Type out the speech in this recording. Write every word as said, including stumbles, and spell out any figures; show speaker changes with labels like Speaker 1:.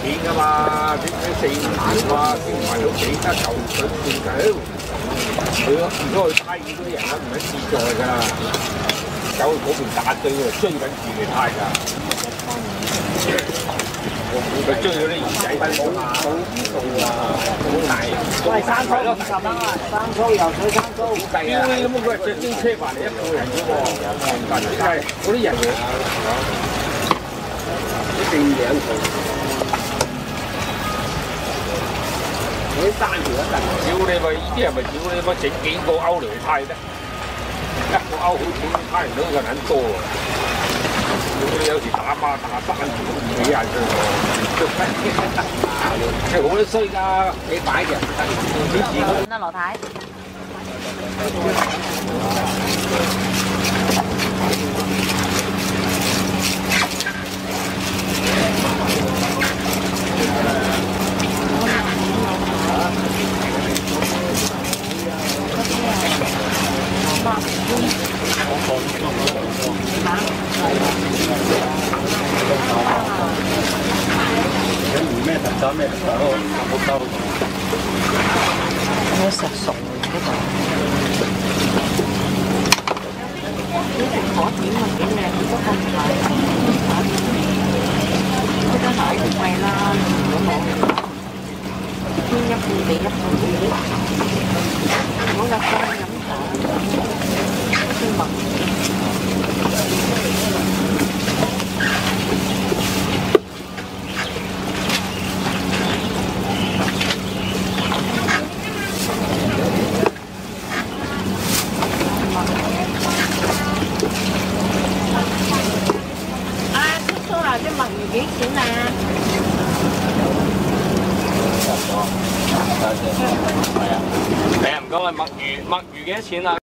Speaker 1: 錢㗎嘛，點解四五萬啊？先唔係都幾得嚿水半條。佢如果去泰嗰啲人咧唔係自在㗎，走去嗰邊打堆喎，追緊住嚟泰㗎。佢追嗰啲魚仔冇冇數啊，好大。喂，生粗五十蚊啊！生粗游水生粗。屌你咁佢隻車車埋嚟一個人啫喎，但係嗰啲人一定兩個。嗰啲單條一陣，屌你咪呢啲人咪屌你咪整幾個歐嚟泰咧？一個歐好似泰人都個人多啊！有時打孖打三條五幾廿張喎，係好多衰㗎，你擺嘅幾時㗎？
Speaker 2: 啊，羅太。
Speaker 3: 咩特產咩特產咯，好收。
Speaker 2: 我食熟嗰個。啲食可點啊幾靚，不過唔係嗰間奶好貴啦，如果冇偏一半地一半地。我入去飲茶，先問。啲墨魚幾錢啊？
Speaker 3: 係啊，係啊，唔該，墨魚墨魚幾多錢啊？